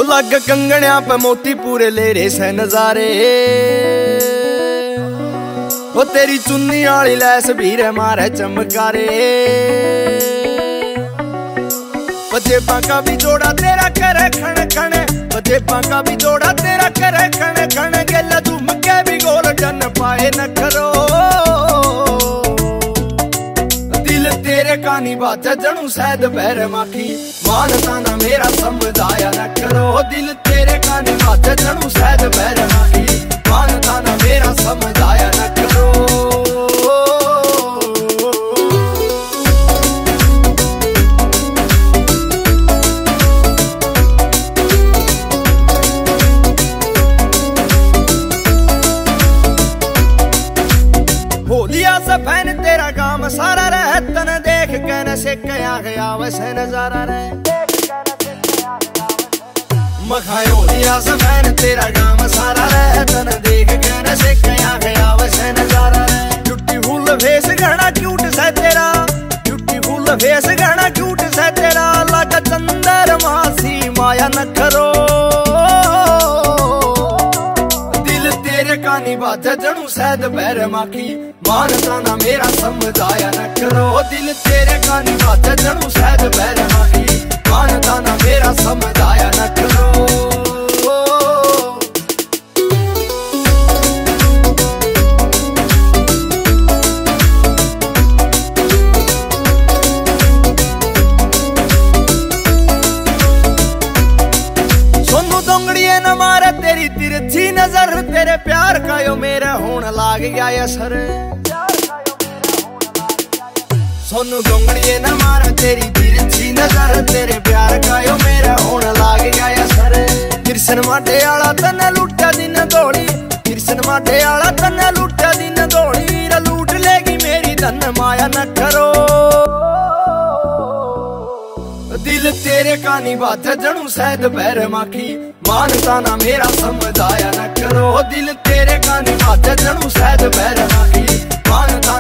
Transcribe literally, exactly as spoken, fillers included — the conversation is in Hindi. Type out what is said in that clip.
वो लग कंगणिया पे मोती पूरे ले रे से नजारे। वो तेरी चुन्नी आली लैस भीरे मारे चमकारे। जेबा का भी जोड़ा तेरा करे खण खण, जेबा का भी जोड़ा तेरा करे खण खण। गेला झुम के भी गोल्डन पाए न करो। दिल तेरे कानी बाजा जनू सैद पैर माखी, मानता ना मेरा समझाया न करो। दिल तेरे कानी बाजा जनू सैद पैर माखी, मानता ना मेरा समझाया न करो। होलिया सफैन तेरा गाम सारा रह, तन देख के नशे कया गया वैसे नजारा रहे। मखाए होलिया सफैन तेरा गाम सारा रह, तन देख के नशे कया गया वैसे नजारा रहे। टूटी फूल भेस गहना क्यूट सा तेरा, टूटी फूल भेस गहना क्यूट सा तेरा। लगा चंदर मासी माया न करो। कानी बाजा जनू सैद पैर माखी, मानता ना मेरा समझाया न करो। दिल तेरे कानी बाजा जनू सैद पैर माखी, मानता ना मेरा समझाया न करो। दोंगड़िए न मारे तेरी तिरछी नजर, तेरे प्यार का यो मेरे होने लाग गया असर। सोनू दोंगड़िए न मारे तेरी तिरछी नजर, तेरे प्यार का यो मेरे होने लाग गया असर। कृष्ण माटे आला तने लुटा दिन दौड़ी, कृष्ण माटे आला तने लुटा दिन दौड़ी। लूट लेगी मेरी धन माया न करो। दिल तेरे कानी बाजा जनू सैद पैर माखी, मानता ना मेरा समझाया न करो। दिल तेरे कानी बाजा जनू सैद पैर माखी, मानता